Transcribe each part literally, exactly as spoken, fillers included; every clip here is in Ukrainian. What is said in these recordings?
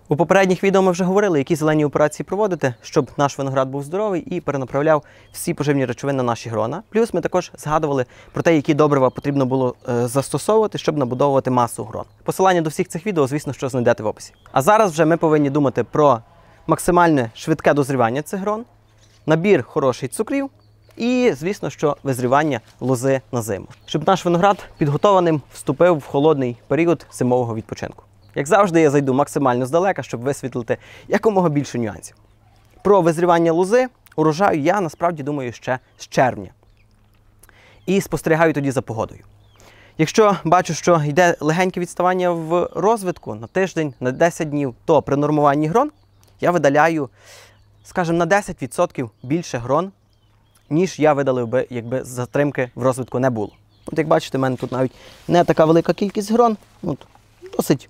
У попередніх відео ми вже говорили, які зелені операції проводити, щоб наш виноград був здоровий і перенаправляв всі поживні речовини на наші грона. Плюс ми також згадували про те, які добрива потрібно було е, застосовувати, щоб набудовувати масу грон. Посилання до всіх цих відео, звісно, що знайдете в описі. А зараз вже ми повинні думати про максимальне швидке дозрівання цих грон, набір хороших цукрів і, звісно, що визрівання лози на зиму. Щоб наш виноград підготованим вступив в холодний період зимового відпочинку. Як завжди, я зайду максимально здалека, щоб висвітлити якомога більше нюансів. Про визрівання лози, урожаю я насправді думаю ще з червня. І спостерігаю тоді за погодою. Якщо бачу, що йде легеньке відставання в розвитку на тиждень, на десять днів, то при нормуванні грон я видаляю, скажімо, на десять відсотків більше грон, ніж я видалив би, якби затримки в розвитку не було. От як бачите, в мене тут навіть не така велика кількість грон, от, досить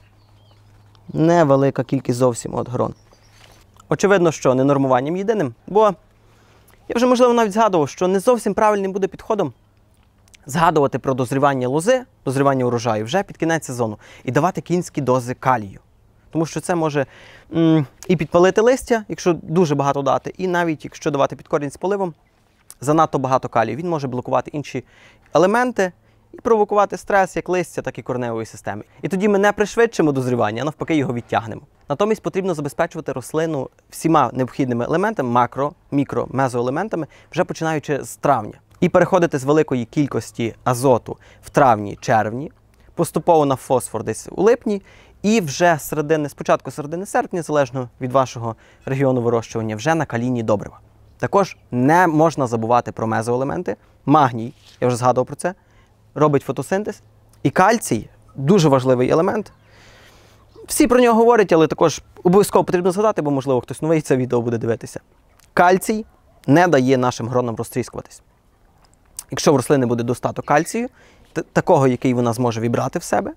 невелика кількість зовсім от грон. Очевидно, що не нормуванням єдиним, бо я вже, можливо, навіть згадував, що не зовсім правильним буде підходом згадувати про дозрівання лози, дозрівання урожаю вже під кінець сезону і давати кінські дози калію. Тому що це може м і підпалити листя, якщо дуже багато дати, і навіть якщо давати під корінь з поливом занадто багато калію, він може блокувати інші елементи і провокувати стрес як листя, так і кореневої системи. І тоді ми не пришвидшимо дозрівання, а навпаки його відтягнемо. Натомість потрібно забезпечувати рослину всіма необхідними елементами, макро, мікро, мезоелементами, вже починаючи з травня. І переходити з великої кількості азоту в травні-червні, поступово на фосфор десь у липні, і вже з середини, спочатку середини серпня, залежно від вашого регіону вирощування, вже на калійні добрива. Також не можна забувати про мезоелементи. Магній, я вже згадував про це, робить фотосинтез. І кальцій – дуже важливий елемент. Всі про нього говорять, але також обов'язково потрібно згадати, бо, можливо, хтось новий це відео буде дивитися. Кальцій не дає нашим гронам розтріскуватись. Якщо в рослини буде достаток кальцію, такого, який вона зможе вібрати в себе,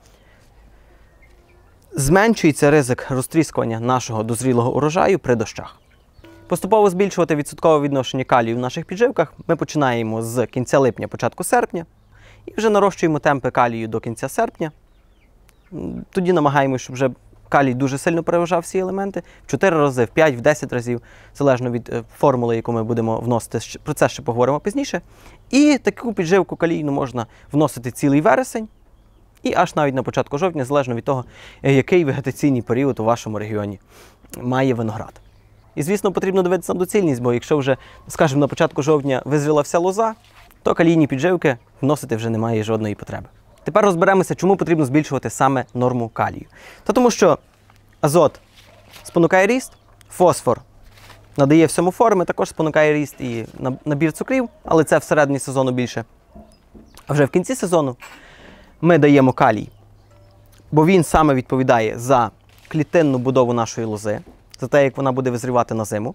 зменшується ризик розтріскування нашого дозрілого урожаю при дощах. Поступово збільшувати відсоткове відношення калію в наших підживках ми починаємо з кінця липня, початку серпня, і вже нарощуємо темпи калію до кінця серпня. Тоді намагаємося, щоб вже калій дуже сильно переважав всі елементи, в чотири рази, в п'ять, в десять разів, залежно від формули, яку ми будемо вносити, про це ще поговоримо пізніше. І таку підживку калійну можна вносити цілий вересень, і аж навіть на початку жовтня, залежно від того, який вегетаційний період у вашому регіоні має виноград. І, звісно, потрібно дивитися на доцільність, бо якщо вже, скажімо, на початку жовтня визріла вся лоза, то калійні підживки вносити вже немає жодної потреби. Тепер розберемося, чому потрібно збільшувати саме норму калію. Та тому що азот спонукає ріст, фосфор надає всьому форми, також спонукає ріст і набір цукрів, але це всередині сезону більше. А вже в кінці сезону ми даємо калій, бо він саме відповідає за клітинну будову нашої лози, за те, як вона буде визрівати на зиму.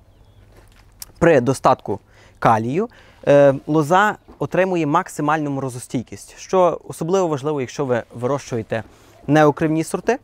При достатку калію е, лоза отримує максимальну морозостійкість, що особливо важливо, якщо ви вирощуєте неукривні сорти,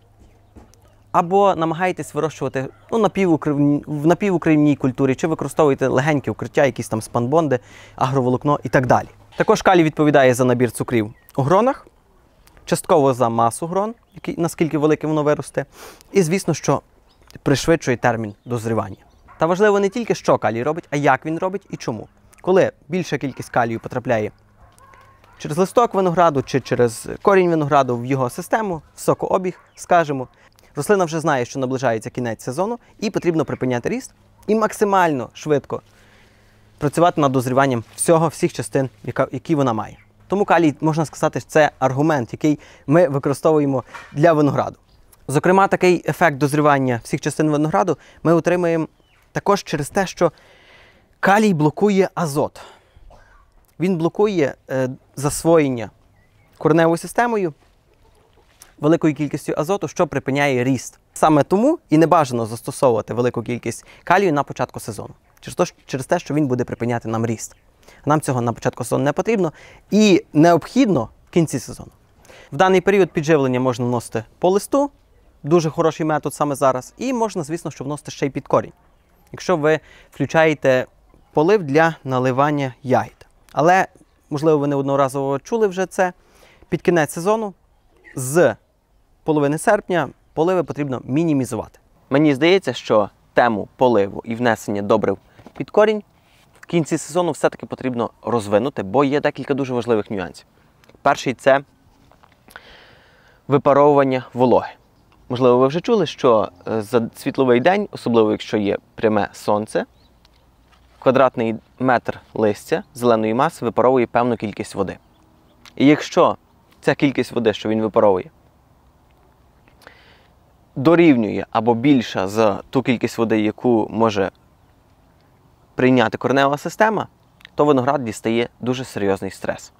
або намагаєтесь вирощувати ну, напівукривні, в напівукривній культурі, чи використовуєте легеньке укриття, якісь там спанбонди, агроволокно і так далі. Також калій відповідає за набір цукрів у гронах, частково за масу грон, який, наскільки велике воно виросте, і, звісно, що пришвидшує термін дозрівання. Та важливо не тільки, що калій робить, а як він робить і чому. Коли більша кількість калію потрапляє через листок винограду чи через корінь винограду в його систему, в сокообіг, скажімо, рослина вже знає, що наближається кінець сезону і потрібно припиняти ріст і максимально швидко працювати над дозріванням всього, всіх частин, які вона має. Тому калій, можна сказати, це аргумент, який ми використовуємо для винограду. Зокрема, такий ефект дозрівання всіх частин винограду ми отримуємо також через те, що калій блокує азот. Він блокує е, засвоєння кореневою системою великою кількістю азоту, що припиняє ріст. Саме тому і не бажано застосовувати велику кількість калію на початку сезону. Через, то, через те, що він буде припиняти нам ріст. Нам цього на початку сезону не потрібно і необхідно в кінці сезону. В даний період підживлення можна вносити по листу, дуже хороший метод саме зараз, і можна, звісно, що вносити ще й під корінь, якщо ви включаєте полив для наливання ягід. Але, можливо, ви неодноразово чули вже це, під кінець сезону, з половини серпня поливи потрібно мінімізувати. Мені здається, що тему поливу і внесення добрив під корінь в кінці сезону все-таки потрібно розвинути, бо є декілька дуже важливих нюансів. Перший – це випаровування вологи. Можливо, ви вже чули, що за світловий день, особливо якщо є пряме сонце, квадратний метр листя зеленої маси випаровує певну кількість води. І якщо ця кількість води, що він випаровує, дорівнює або більша за ту кількість води, яку може прийняти коренева система, то виноград дістає дуже серйозний стрес.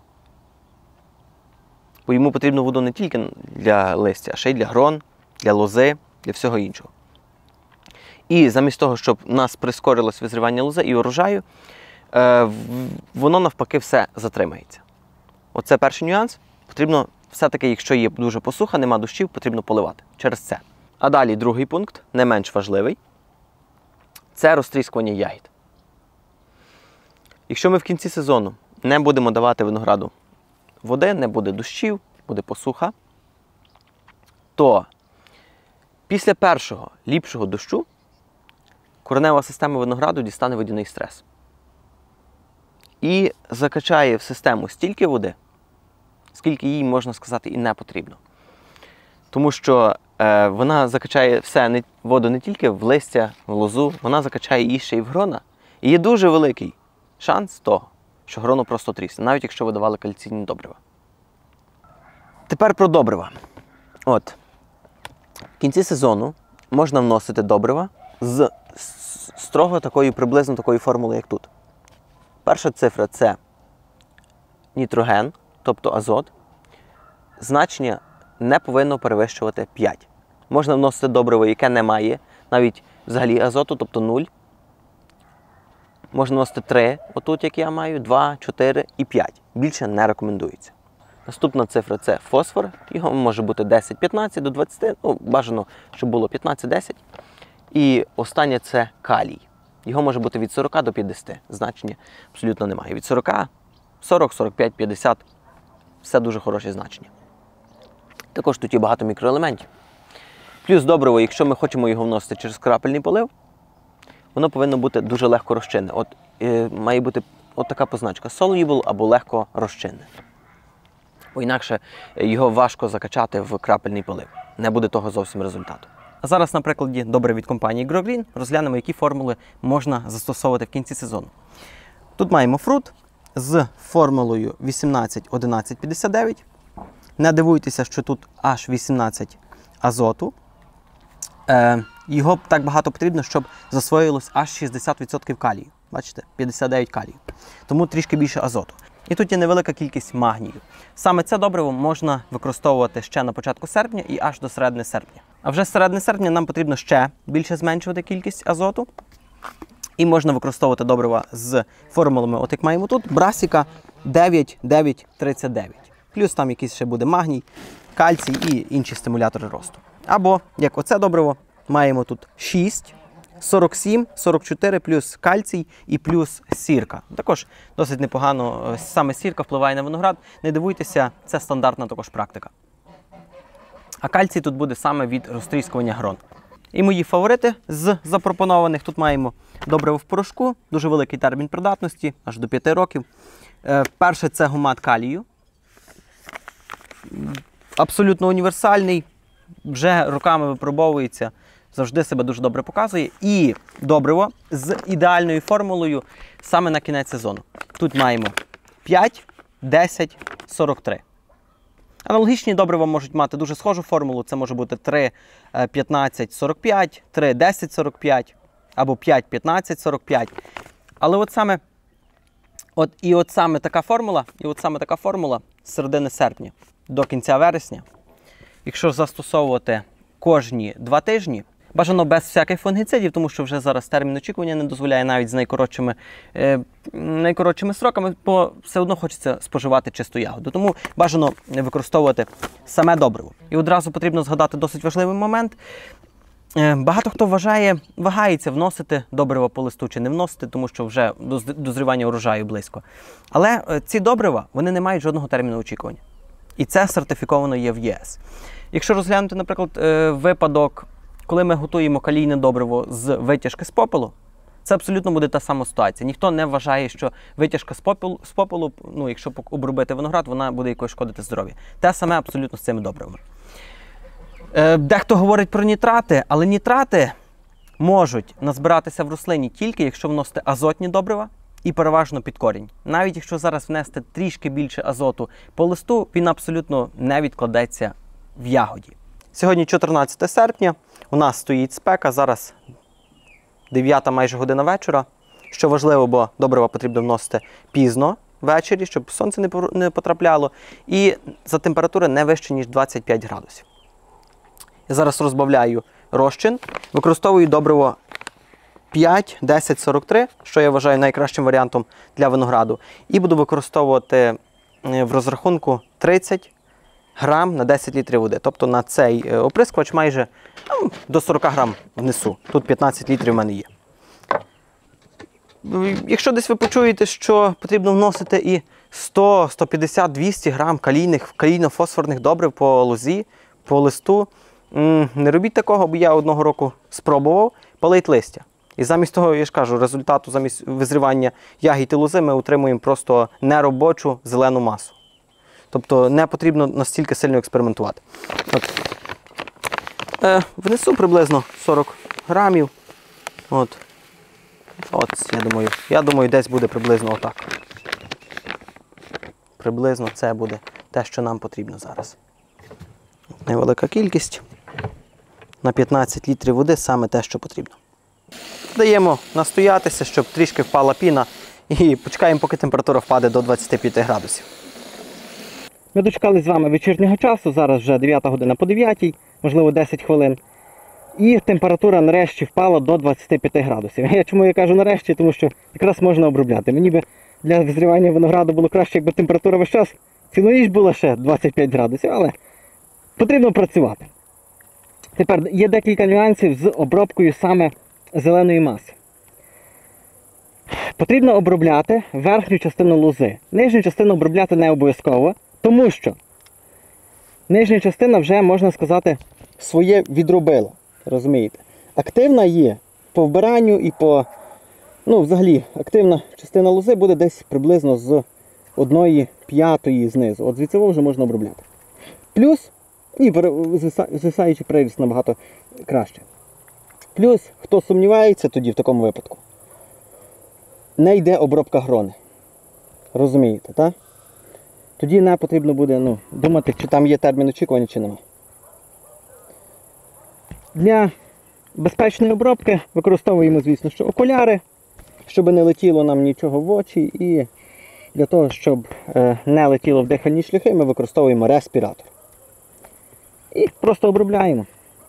Бо йому потрібно воду не тільки для листя, а ще й для грон, для лози, для всього іншого. І замість того, щоб у нас прискорилось визрівання лози і урожаю, воно навпаки все затримається. Оце перший нюанс. Потрібно все-таки, якщо є дуже посуха, нема дощів, потрібно поливати через це. А далі другий пункт, не менш важливий, це розтріскування ягід. Якщо ми в кінці сезону не будемо давати винограду води, не буде дощів, буде посуха, то після першого ліпшого дощу коренева система винограду дістане водяний стрес. І закачає в систему стільки води, скільки їй, можна сказати, і не потрібно. Тому що е, вона закачає все, не, воду не тільки в листя, в лозу, вона закачає її ще й в грона. І є дуже великий шанс того, що гроно просто трісне, навіть якщо ви давали кальційні добрива. Тепер про добрива. От, в кінці сезону можна вносити добрива з строго такою, приблизно такою формулою, як тут. Перша цифра – це нітроген, тобто азот. Значення не повинно перевищувати п'ять. Можна вносити добриво, яке не має навіть взагалі азоту, тобто нуль. Можна вносити три, отут, як я маю, два, чотири і п'ять. Більше не рекомендується. Наступна цифра – це фосфор. Його може бути десять п'ятнадцять до двадцяти, ну, бажано, щоб було п'ятнадцять десять. І останнє – це калій. Його може бути від сорока до п'ятдесяти. Значення абсолютно немає. Від сорока, сорок, сорок п'ять, п'ятдесят – все дуже хороші значення. Також тут є багато мікроелементів. Плюс добриво, якщо ми хочемо його вносити через крапельний полив, воно повинно бути дуже легко розчинне. От, е, має бути от така позначка – soluble або легко розчинне. Бо інакше його важко закачати в крапельний полив. Не буде того зовсім результату. А зараз на прикладі добрив від компанії GroGreen розглянемо, які формули можна застосовувати в кінці сезону. Тут маємо фрут з формулою вісімнадцять одинадцять п'ятдесят дев'ять. Не дивуйтеся, що тут аж вісімнадцять азоту. Е, його так багато потрібно, щоб засвоїлось аж шістдесят відсотків калію. Бачите, п'ятдесят дев'ять калію. Тому трішки більше азоту. І тут є невелика кількість магнію. Саме це добриво можна використовувати ще на початку серпня і аж до середини серпня. А вже з середини серпня нам потрібно ще більше зменшувати кількість азоту. І можна використовувати добрива з формулами, от як маємо тут, Брасіка дев'ять дев'ять тридцять дев'ять. Плюс там якийсь ще буде магній, кальцій і інші стимулятори росту. Або, як оце добриво, маємо тут шість, сорок сім, сорок чотири плюс кальцій і плюс сірка. Також досить непогано, саме сірка впливає на виноград. Не дивуйтеся, це стандартна також практика. А кальцій тут буде саме від розтріскування грон. І мої фаворити з запропонованих. Тут маємо добриво в порошку, дуже великий термін придатності, аж до п'яти років. Перше – це гумат калію. Абсолютно універсальний, вже роками випробовується, завжди себе дуже добре показує. І добриво з ідеальною формулою саме на кінець сезону. Тут маємо п'ять, десять, сорок три. Аналогічні добрива можуть мати дуже схожу формулу. Це може бути три, п'ятнадцять, сорок п'ять, три, десять, сорок п'ять або п'ять, п'ятнадцять, сорок п'ять. Але от саме, от, і от саме така формула, і от саме така формула з середини серпня до кінця вересня, якщо застосовувати кожні два тижні, бажано без всяких фунгіцидів, тому що вже зараз термін очікування не дозволяє навіть з найкоротшими, е, найкоротшими строками, бо все одно хочеться споживати чисту ягоду. Тому бажано використовувати саме добриво. І одразу потрібно згадати досить важливий момент. Е, багато хто вважає, вагається вносити добриво по листу чи не вносити, тому що вже дозрівання урожаю близько. Але е, ці добрива, вони не мають жодного терміну очікування. І це сертифіковано є в ЄС. Якщо розглянути, наприклад, випадок, коли ми готуємо калійне добриво з витяжки з попелу, це абсолютно буде та сама ситуація. Ніхто не вважає, що витяжка з попелу, з попелу, ну, якщо обробити виноград, вона буде якось шкодити здоров'ю. Те саме абсолютно з цими добривами. Дехто говорить про нітрати, але нітрати можуть назбиратися в рослині тільки, якщо вносити азотні добрива і переважно під корінь. Навіть якщо зараз внести трішки більше азоту по листу, він абсолютно не відкладеться в ягоді. Сьогодні чотирнадцяте серпня, у нас стоїть спека, зараз дев'ята майже година вечора. Що важливо, бо добрива потрібно вносити пізно ввечері, щоб сонце не потрапляло, і за температури не вище, ніж двадцять п'ять градусів. Я зараз розбавляю розчин, використовую добриво п'ять десять сорок три, що я вважаю найкращим варіантом для винограду, і буду використовувати в розрахунку тридцять грам на десять літрів води. Тобто на цей оприскувач майже ну, до сорок грам внесу. Тут п'ятнадцять літрів в мене є. Якщо десь ви почуєте, що потрібно вносити і сто, сто п'ятдесят, двісті грам калійних, калійно-фосфорних добрив по лозі, по листу, не робіть такого, бо я одного року спробував палити листя. І замість того, я ж кажу, результату замість визрівання ягід і лози ми отримуємо просто неробочу зелену масу. Тобто не потрібно настільки сильно експериментувати. От. Е, внесу приблизно сорок грамів. От. От, я думаю, я думаю, десь буде приблизно отак. Приблизно це буде те, що нам потрібно зараз. Невелика кількість. На п'ятнадцять літрів води саме те, що потрібно. Даємо настоятися, щоб трішки впала піна, і почекаємо, поки температура впаде до двадцяти п'яти градусів. Ми дочекали з вами вечірнього часу, зараз вже дев'ята година по дев'ятій, можливо десять хвилин. І температура нарешті впала до двадцяти п'яти градусів. Я чому я кажу нарешті, тому що якраз можна обробляти. Мені би для визрівання винограду було краще, якби температура весь час цілу ніч була ще двадцять п'ять градусів, але потрібно працювати. Тепер є декілька нюансів з обробкою саме зеленої маси. Потрібно обробляти верхню частину лози. Нижню частину обробляти не обов'язково, тому що нижня частина вже, можна сказати, своє відробила. Розумієте? Активна є по вбиранню і по... Ну, взагалі, активна частина лози буде десь приблизно з одної п'ятої знизу. От звідси вже можна обробляти. Плюс, і звисаючий приріст набагато краще. Плюс, хто сумнівається тоді в такому випадку, не йде обробка грони. Розумієте, так? Тоді не потрібно буде ну, думати, чи там є термін очікування, чи немає. Для безпечної обробки використовуємо, звісно, що окуляри, щоб не летіло нам нічого в очі, і для того, щоб не летіло в дихальні шляхи, ми використовуємо респіратор. І просто обробляємо.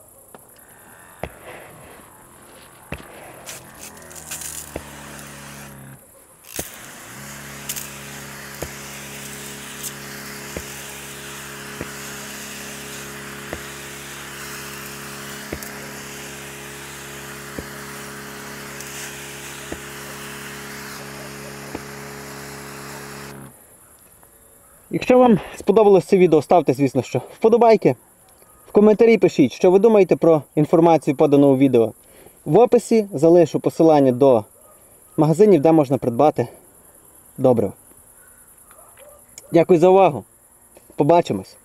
Якщо вам сподобалось це відео, ставте, звісно, що вподобайки. В коментарі пишіть, що ви думаєте про інформацію, подану у відео. В описі залишу посилання до магазинів, де можна придбати добриво. Дякую за увагу. Побачимось.